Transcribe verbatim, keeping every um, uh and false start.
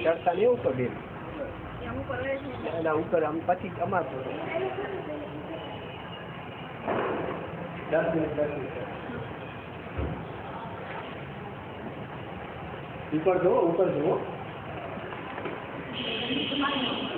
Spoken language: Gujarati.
ચડતા નહીં ઉપર બેન એના ઉપર આમ પછી અમાર દસ મિનિટ દસ મિનિટ ઉપર જુઓ ઉપર જુઓ